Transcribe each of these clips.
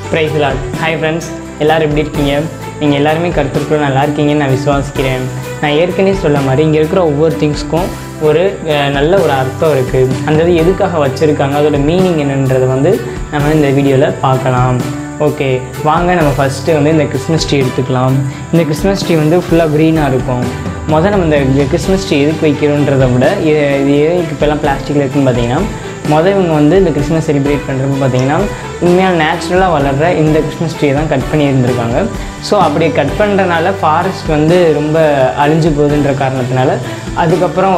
Praise the Lord. Hi friends, எல்லாரும் எப்படி இருக்கீங்க? நீங்கள் எல்லாருமே கருத்துக்குள்ள நல்லா இருக்கீங்கன்னு நான் விசுவாசிக்கிறேன். நான் ஏற்கனவே சொல்ல மாதிரி இங்கே இருக்கிற ஒவ்வொரு திங்ஸ்க்கும் ஒரு நல்ல ஒரு அர்த்தம் இருக்குது. அந்த இது எதுக்காக வச்சுருக்காங்க, அதோட மீனிங் என்னன்றதை நம்ம இந்த வீடியோவில் பார்க்கலாம். ஓகே, வாங்க நம்ம ஃபஸ்ட்டு இந்த கிறிஸ்மஸ் ட்ரீ எடுத்துக்கலாம். இந்த கிறிஸ்மஸ் ட்ரீ ஃபுல்லாக க்ரீனாக இருக்கும். நம்ம இந்த கிறிஸ்மஸ் ட்ரீ எதுக்கு வைக்கிறோன்றதை விட இது எதுக்கு இப்போல்லாம் பிளாஸ்டிக்கில் இருக்குதுன்னு பார்த்தீங்கன்னா, இவங்க இந்த கிறிஸ்மஸ் செலிப்ரேட் பண்ணுறப்ப பார்த்தீங்கன்னா உண்மையாக நேச்சுரலாக வளர்கிற இந்த கிறிஸ்மஸ் ட்ரீயை தான் கட் பண்ணி இருந்திருக்காங்க. ஸோ அப்படி கட் பண்ணுறனால ஃபாரஸ்ட் ரொம்ப அழிஞ்சு போகுதுன்ற காரணத்தினால அதுக்கப்புறம்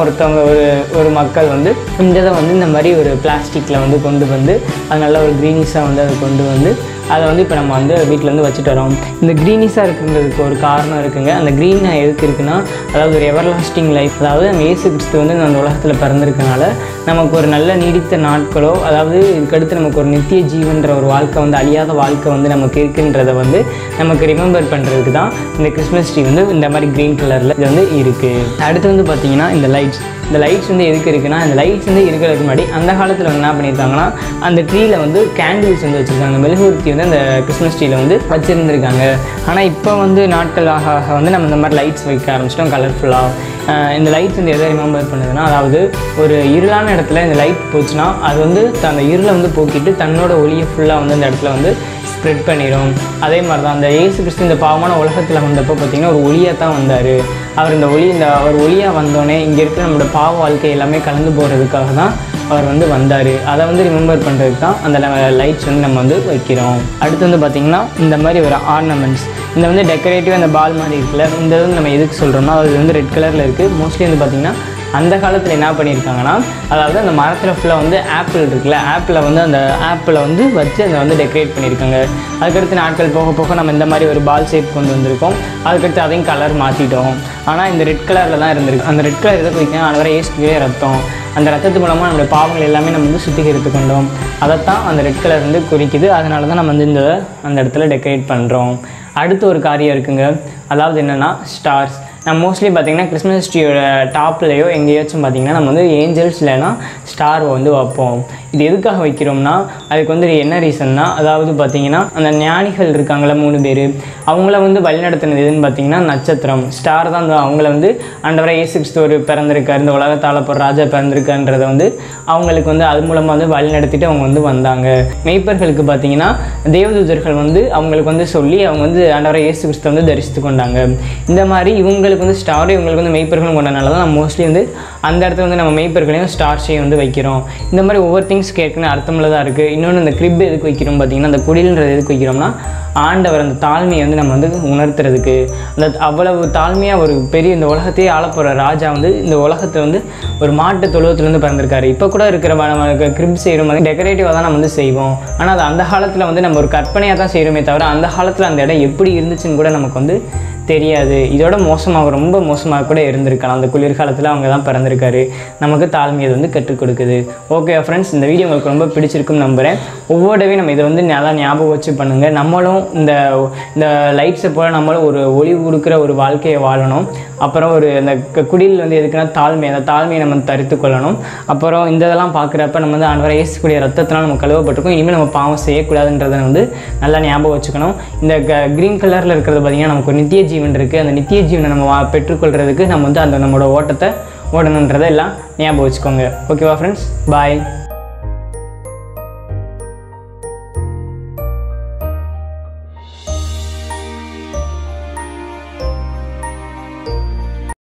ஒரு மக்கள் இந்த இதை இந்த மாதிரி ஒரு பிளாஸ்டிக்கில் கொண்டு அது நல்லா ஒரு க்ரீனிஷாக அதை கொண்டு அதை இப்போ நம்ம வீட்டில் வச்சுட்டு வரோம். இந்த க்ரீனிஷாக இருக்குங்கிறதுக்கு ஒரு காரணம் இருக்குங்க. அந்த க்ரீன் எதுக்கு இருக்குன்னா, அதாவது ஒரு எவர்லாஸ்டிங் லைஃப், அதாவது நம்ம இயேசு கிறிஸ்து அந்த உலகத்தில் பிறந்திருக்கனால நமக்கு ஒரு நல்ல நீடித்த நாட்களோ, அதாவது இதுக்கடுத்து நமக்கு ஒரு நித்திய ஜீவன்ற ஒரு வாழ்க்கை அழியாத வாழ்க்கை நமக்கு இருக்குன்றதை நமக்கு ரிமெம்பர் பண்ணுறதுக்கு தான் இந்த கிறிஸ்மஸ் ட்ரீ இந்த மாதிரி க்ரீன் கலரில் இது இருக்குது. அடுத்து பார்த்தீங்கன்னா இந்த லைட்ஸ் எதுக்கு இருக்குன்னா, இந்த லைட்ஸ் இருக்கிறதுக்கு முன்னாடி அந்த காலத்தில் என்ன பண்ணியிருக்காங்கன்னா, அந்த ட்ரீயில் கேண்டில்ஸ் வச்சுருக்காங்க. மெழுகுவர்த்தி அந்த கிறிஸ்மஸ் ட்ரீயில் வச்சுருந்துருக்காங்க. ஆனால் இப்போ நாட்கள் ஆக ஆக நம்ம இந்த மாதிரி லைட்ஸ் வைக்க ஆரம்பிச்சிட்டோம் கலர்ஃபுல்லாக. இந்த லைட்ஸ் எதை ரிமெம்பர் பண்ணுதுன்னா, அதாவது ஒரு இருளான இடத்துல இந்த லைட் போச்சுன்னா அது அந்த இருளை போக்கிட்டு தன்னோட ஒளியை ஃபுல்லாக அந்த இடத்துல ஸ்ப்ரெட் பண்ணிடும். அதே மாதிரி தான் அந்த இயேசு கிறிஸ்து இந்த பாவமான உலகத்தில் வந்தப்போ பார்த்திங்கன்னா ஒரு ஒளியாக தான் வந்தார். அவர் அவர் ஒளியாக வந்தோடனே இங்கே இருக்கிற நம்மளோட பாவ வாழ்க்கை எல்லாமே கலந்து போகிறதுக்காக தான் அவர் வந்தார். அதை ரிமெம்பர் பண்ணுறதுக்கு தான் அந்த லைட்ஸ் நம்ம வைக்கிறோம். அடுத்து பார்த்திங்கன்னா இந்த மாதிரி ஒரு ஆர்னமெண்ட்ஸ், இந்த டெக்கரேட்டிவாக இந்த பால் மாதிரி இருக்குல்ல, இந்த நம்ம எதுக்கு சொல்கிறோம்னா, அது ரெட் கலரில் இருக்குது. மோஸ்ட்லி பார்த்திங்கன்னா அந்த காலத்தில் என்ன பண்ணியிருக்காங்கன்னா, அதாவது அந்த மரத்தில் ஃபுல்லாக ஆப்பிள் இருக்குல்ல, ஆப்பிளை அந்த ஆப்பிளை வச்சு அதை டெக்கரேட் பண்ணியிருக்காங்க. அதுக்கடுத்து நாட்கள் போக போக நம்ம இந்த மாதிரி ஒரு பால் ஷேப் கொண்டு வந்திருக்கோம். அதுக்கடுத்து அதையும் கலர் மாற்றிட்டோம். ஆனால் இந்த ரெட் கலரில் தான் இருந்திருக்கு. அந்த ரெட் கலர் எதை குறிக்கணும், அது வரை இயேசுவே ரத்தம், அந்த ரத்தத்து மூலமாக நம்மளுடைய பாவங்கள் எல்லாமே நம்ம சுத்திகரித்து கொண்டோம். அதைத்தான் அந்த ரெட் கலர் குறிக்குது. அதனால தான் நம்ம அந்த இடத்துல டெக்கரேட் பண்ணுறோம். அடுத்து ஒரு காரியம் இருக்குங்க, அதாவது என்னென்னா ஸ்டார்ஸ். நம்ம மோஸ்ட்லி பார்த்திங்கன்னா கிறிஸ்மஸ் ட்ரீயோட டாப்லையோ எங்கேயாச்சும் பார்த்திங்கன்னா நம்ம ஏஞ்சல்ஸ் இல்லைன்னா ஸ்டார் வைப்போம். இது எதுக்காக வைக்கிறோம்னா, அதுக்கு என்ன ரீசன்னா, அதாவது பார்த்திங்கன்னா அந்த ஞானிகள் இருக்காங்களா 3 பேர், அவங்கள வழிநடத்தினது எதுன்னு பார்த்திங்கன்னா நட்சத்திரம், ஸ்டார் தான். அவங்கள ஆண்டவராக இயேசு கிறிஸ்து பிறந்திருக்கார், இந்த உலகத்தால் போகிற ராஜா பிறந்திருக்கான்றதை அவங்களுக்கு அது மூலமாக வழிநடத்திட்டு அவங்க வந்தாங்க. மெய்ப்பர்களுக்கு பார்த்திங்கன்னா தேவதூதர்கள் அவங்களுக்கு சொல்லி அவங்க ஆண்டவராக இயேசு கிறிஸ்து தரிசித்து கொண்டாங்க. இந்த மாதிரி இவங்களுக்கு ஸ்டார், இவங்களுக்கு மெய்ப்பர்களும் கொண்டனால தான் நம்ம மோஸ்ட்லி அந்த இடத்துல நம்ம மெய்ப்பர்களையும் ஸ்டார்ஸையும் வைக்கிறோம். இந்த மாதிரி ஒவ்வொரு திங்ஸ் கேட்கணும் அர்த்தமுள்ளதாக இருக்குது. இன்னொன்று இந்த கிரிப் எதுக்கு வைக்கிறோம் பார்த்திங்கன்னா, அந்த குடில்ன்றது எதுக்கு வைக்கிறோம்னா, ஆண்டவர் அந்த தாழ்மையை நம்ம உணர்த்துறதுக்கு. அந்த அவ்வளவு தாழ்மையாக ஒரு பெரிய இந்த உலகத்தையே ஆளப்போகிற ராஜா இந்த உலகத்தை ஒரு மாட்டு தொழுவத்துலேருந்து பிறந்திருக்காரு. இப்போ கூட இருக்கிற நம்ம கிரிப் செய்கிற மாதிரி டெக்கரேட்டிவாக தான் நம்ம செய்வோம். ஆனால் அது அந்த காலத்தில் நம்ம ஒரு கற்பனையாக தான் செய்கிறோமே தவிர, அந்த காலத்தில் அந்த இடம் எப்படி இருந்துச்சுன்னு கூட நமக்கு தெரியாது. இதோட மோசமாக ரொம்ப மோசமாக கூட இருந்திருக்கலாம். அந்த குளிர்காலத்தில் அவங்க தான் பிறந்திருக்காரு. நமக்கு தாழ்மையை கற்றுக் கொடுக்குது. ஓகே ஃப்ரெண்ட்ஸ், இந்த வீடியோ உங்களுக்கு ரொம்ப பிடிச்சிருக்குன்னு நம்புகிறேன். ஒவ்வொருடவே நம்ம இதை நல்லா ஞாபகம் வச்சு பண்ணுங்கள். நம்மளும் இந்த லைட்ஸை போல் நம்மளும் ஒரு ஒளி கொடுக்குற ஒரு வாழ்க்கையை வாழணும். அப்புறம் அந்த குடியில் எதுக்குன்னா தாழ்மை, அந்த தாழ்மையை நம்ம தரித்து கொள்ளணும். அப்புறம் இந்த இதெல்லாம் பார்க்குறப்ப நம்ம ஆண்டவராக இயேசுக்கூடிய ரத்தத்தினால் நம்ம கழுவப்பட்டிருக்கோம். இனிமேல் நம்ம பாவம் செய்யக்கூடாதுன்றதை நல்லா ஞாபகம் வச்சுக்கணும். இந்த க்ரீன் கலரில் இருக்கிறது பார்த்திங்கன்னா நமக்கு நித்திய ஜீவன் இருக்குது. அந்த நித்திய ஜீவனை நம்ம பெற்றுக்கொள்கிறதுக்கு நம்ம அந்த நம்மளோட ஓட்டத்தை ஓடணுன்றதை எல்லாம் ஞாபகம் வச்சுக்கோங்க. ஓகேவா ஃப்ரெண்ட்ஸ், பாய்.